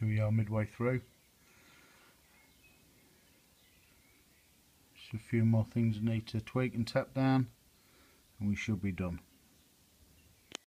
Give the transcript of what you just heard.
Here we are midway through. Just a few more things I need to tweak and tap down and we should be done.